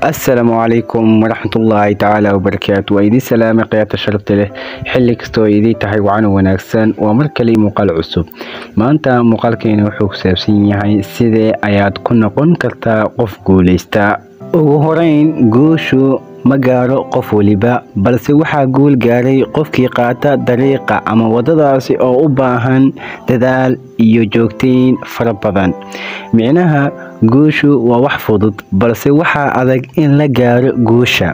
السلام عليكم ورحمة الله تعالى وبركاته وإيدي سلامة قيادة شرفت له حلي كستو إيدي tahay wacan wanaagsan waa mar kale muuqaal cusub maanta muuqaalkeena wuxuu ku saabsan yahay sidee ayaad ku noqon kartaa qof guuleysta ugu horeyn guushu ma gaaro qof waliba balse waxaa guul gaaray qofkii qaata dariiqa ama wadadaasi oo u baahan dadaal iyo joogteyn fara badan micnaha guushu waa wax fudud balse waxaa adag in la gaaro guusha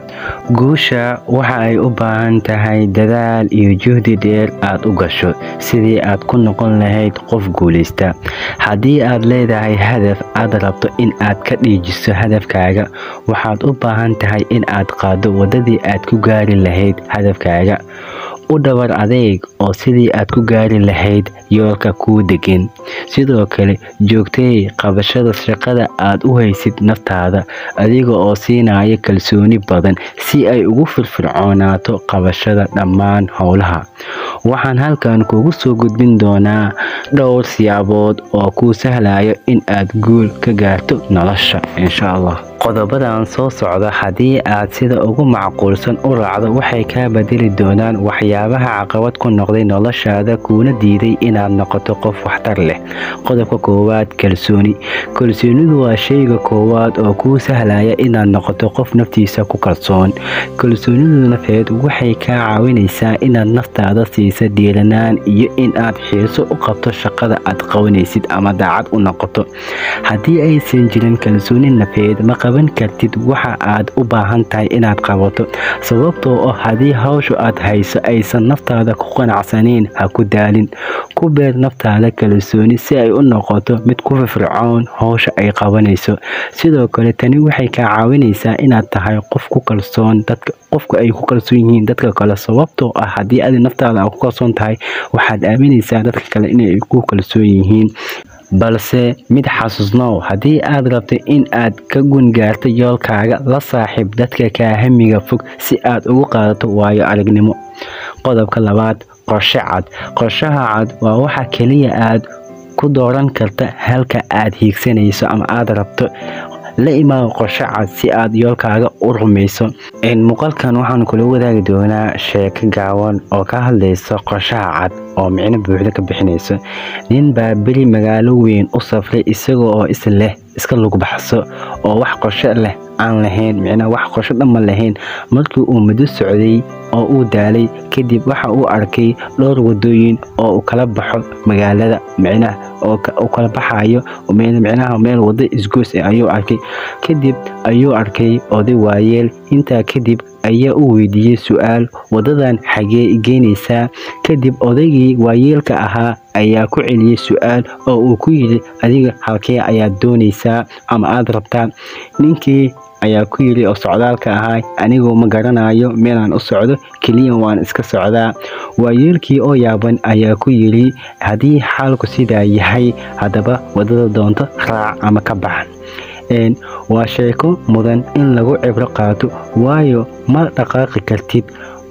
waxa ay u baahan tahay dadaal iyo juhdi dheer aad u gasho sidii aad ku noqon lahayd qof guuleysta haddii aad leedahay hadaf aad rabto in aad ka dhiijiso hadafkaaga waxaad u baahan tahay in aad qaado wadadii aad ku gaari lahayd hadafkaaga u dhabar adeeg oo sidii aad ku gaari lahayd yoolka kuu degan sidoo kale joogtay qabashada shaqada aad u haysid naftaada adiga oo siinaya kalsooni badan si ay ugu firfircoonaato qabashada dhammaan howlaha waxaan halkan kugu soo gudbin doonaa dhowr siyaabood oo kuu sahlayo in aad guul ka gaarto nolosha insha Allah qodobadan soo socda haddii aad sida ugu macquulsan u raacdo waxay kaa bedeli doonaan waxyaabaha caqabad ku noqday noloshaada kuuna diiday inaad noqoto qof waxtar leh qodobka koowaad kalsoonidu waa shayga koowaad oo kuu sahlaya inaad noqoto qof naftiisa ku kalsoon kalsoonidu nafeed waxay kaa caawinaysaa inaad naftaada siisa dhiiranaan iyo in aad xiiso u qabto shaqada aad qabanaysid ama daacad u noqoto haddii aysan jirin kalsooni nafeed ma qaban kartid waxa aad u baahan tahay inaad qabato sababtoo ah haddii hawshu aad hayso aysan naftaada ku qanacsanayn ha ku daalin ku beer naftaada kalsooni si ay u noqoto mid ku firfircoon hawsha ay qabanayso sidoo kale tani waxay kaa caawinaysaa inaad tahay qof ku kalsoon qofka ay ku kalsoon yihiin dadka kale sababtoo ah haddii aad naftaada ku kalsoon tahay waxaad aaminaysaa dadka kale inay ku kalsoon yihiin balse mid xasuusnow haddii aad rabto in aad ka gungaarto yoolkaaga la saaxiib dadka kaa hamiga fog si aad ugu qaadato waayo aragnimo qodobka labaad qorshaha cad waa waxa keliya aad ku dooran karta halka aad hiigsanayso ama aad rabto la imaado qorshe cad si aad yoolkaaga u rumayso muuqaalkan waxaan kula wadaagi doonaa sheeko gaaban oo ka hadlaysa qorshaha cad oo micno buuxda ka bixinayso nin baa beri magaalo weyn u safray isaga oo iska lug baxso oo wax qorshe leh aan lahayn micnaha wax qorshe dhamma lahayn markii uu muddo socday oo uu daalay kadib waxa uu arkay dhowr wadooyin oo uu kala baxo magaalada micnaha oo uu kala baxayo micnaha meel wada isgoos ayuu arkay kadib ayuu arkay oday waayeel intaa kadib ayaa u weydiiyey su'aal wadadan xagee geynaysaa kadib odaygii waayeelka ahaa ayaa ku celiyey su'aal oo uu ku yidhi adiga halkee ayaad doonaysaa ama aad rabtaa ninkii ayaa ku yidhi oo socdaalka ahaa anigoo ma garanayo meelaan u socdo keliya waan iska socdaa waayeelkii oo yaaban ayaa ku yidhi haddii xaalku sidaa yahay haddaba wadada doonto raac ama ka bax waa sheeko mudan in lagu cibro qaato waayo ma dhaqaaqi kartid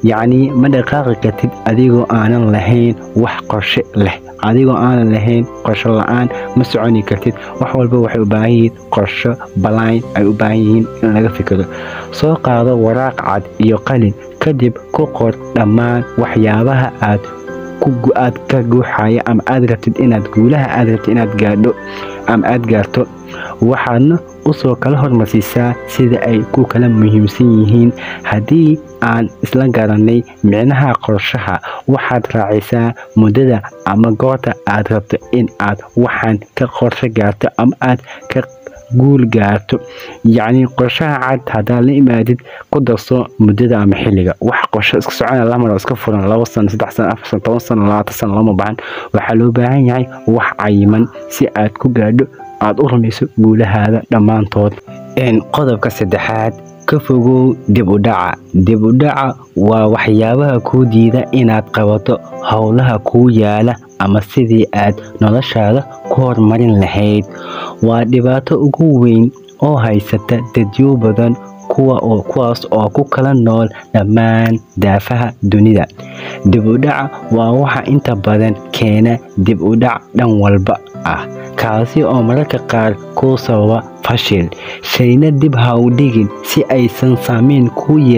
adigoo aanan lahayn wax qorshe leh adigoo aanan lahayn qorsho la'aan ma soconi kartid wax walba waxay u baahan yihiin qorsho balaan ay u baahan yihiin in laga fikiro soo qaado waraaq cad iyo qalin kadib ku qor dhammaan waxyaabaha aad ka guuxaya ama aad rabtid inaad guulaha aad rabtid inaad gaadho ama aad gaarto waxaadna usoo kala hormarsiisaa sida ay ku kala muhiimsan yihiin haddii aan isla garanay micnaha qorshaha waxaad raacaysaa muddada ama goorta aad rabto in aad waxaan ka qorsho gaarto ama aad ka guul gaarto qorshaha cad haddaad la imaadid ku darso muddada ama xilliga wax qorsho iska socona lamar iska furan 2 sano 3 sano 4 sano 10 sano 20 sano lama baahan waxaa loo baahan yahay wax cayiman si aad ku gaadho aad u rumayso guulahaada dhammaantood qodobka saddexaad ka fogow dib u dhaca waa waxyaabaha kuu diida inaad qabato howlaha kuu yaala ama sidii aad noloshaada ku horumarin lahayd waa dhibaato ugu weyn oo haysata dadyo badan kuwaas oo ku kala nool dhammaan daafaha dunida dib u dhaca waa waxa inta badan keena dib u dhac dhan walba ah kaasi oo mararka qaar kuu sababa fashil. Shayna dib ha u dhigin si aysan saameyn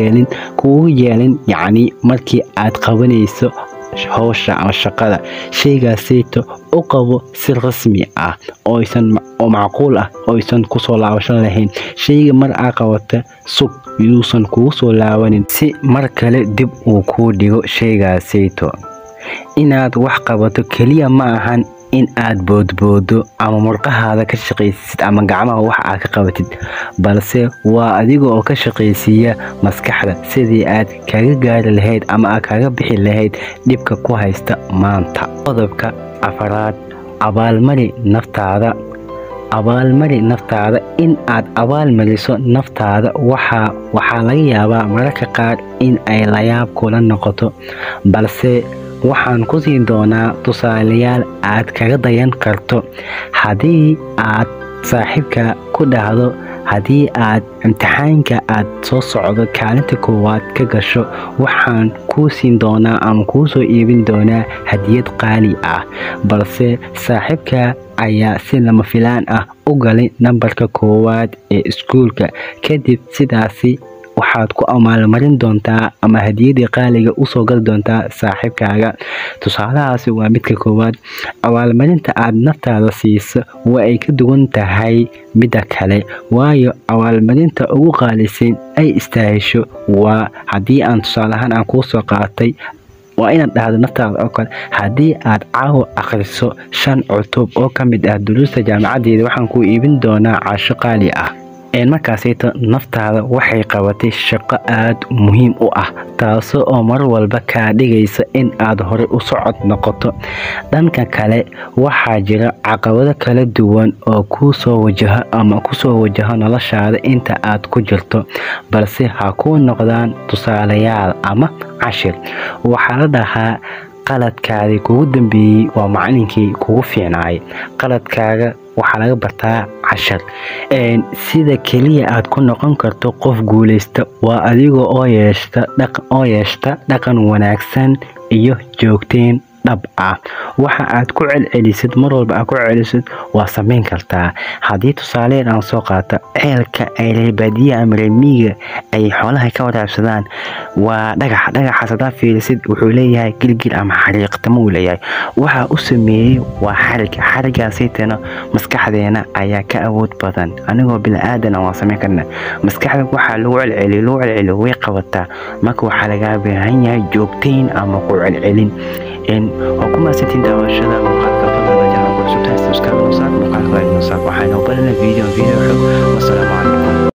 kugu yeelin markii aad qabanayso hawsha ama shaqada. Shaygaasayto u qabo si rasmi ah oo macquul ah oo aysan kusoo laabasho lahayn. Shayga mar aad qabata sug yuusan kugu soo laabanin si mar kale dib uu kuu dhigo shaygaasayto. Inaad wax qabato keliya ma ahan in aad boodboodo ama murqahaada ka shaqaysid ama gacmaha wax aad ka qabatid, balse waa adiga oo ka shaqaysiiya maskaxda sidii aad kaga gaari lahayd ama aad kaga bixi lahayd dhibka ku haysta maanta. Qodobka 4, abaalmari naftaada. Abaalmari naftaada. In aad abaalmariso naftaada waxaa laga yaabaa mararka qaar in ay la yaab kula noqoto, balse waxaan ku siin doonaa tusaalayaal aad kaga dayan karto. Haddii aad saaxiibka ku dhahdo haddii aad imtixaanka aad soo socdo kaalinta koowaad ka gasho, waxaan kuu siin doonaa ama kuu soo iibin doonaa hadiyad qaali ah, balse saaxiibka ayaa si lama filaan ah u galay nambarka koowaad ee iskuulka. Kadib sidaasi waxaad ku abaalmarin doontaa ama hadiyadii qaaliga u soo gali doontaa saaxiibkaaga. Tusaalahaasi waa midka koowaad. Abaalmarinta aad naftaada siiso waa ay ka duwan tahay midda kale, waayo abaalmarinta ugu qaalisan ay istaahisho waa haddii aan tusaale ahaan aan kuu soo qaatay, waa inaad dhahdo naftaada oo kale haddii aad caawa akhriso 5 cutub oo ka mid ah duruusta jaamacadeeda, waxaan kuu iibin doonaa casho qaali ah. Markaasayto naftaada waxay qabatay shaqo aad muhiim u ah, taasoo oo mar walba kaa dhigaysa in aad hore u socod noqoto. Dhanka kale, waxaa jira caqabado kala duwan oo kusoo wajaha noloshaada inta aad ku jirto, balse ha kuu noqdaan tusaalayaal ama cashir. Waxaa la dhahaa qaladkaadii kugu dambeeyay waa macalinkii kugu fiicnaayay. Qaladkaaga waxaa laga bartaa cashar. Sida keliya aad ku noqon karto qof guuleysta waa adiga oo yeeshta dhaqan wanaagsan iyo joogteyn dhab ah. Waxa aad ku celcelisid mar walba aad ku celcelisid waa samayn kartaa. Haddii tusaale aan soo qaato ceelka ay reer baadiyaha ama reer miyiga ay xoolaha ka waraabsadaan waa dhagaxaas hadaa fiirisid wuxuu leeyahay gilgil ama xariiqtamo uu leeyahay. Waxa uu sameeyay waa xarigaasaytana maskaxdeena ayaa ka awood badan. Anigoo bini'aadan waan samayn karnaa. Maskaxda waxaa lagu celceliyo way qabataa. Marka waxaa laga baahan yahay joogteyn ama ku celcelin. وكما ستين دعوة مقالة فضل رجعنا كل سبتها استوسكار نصاب مقالة غير نصاب وحين وبلنا فيديو